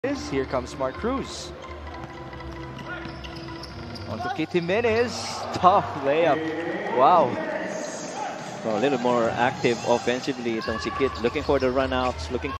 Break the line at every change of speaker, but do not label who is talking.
Here comes Cruz. On to Kyt Jimenez. Tough layup. Wow.
So a little more active offensively itong si Kyt. Looking for the runouts, looking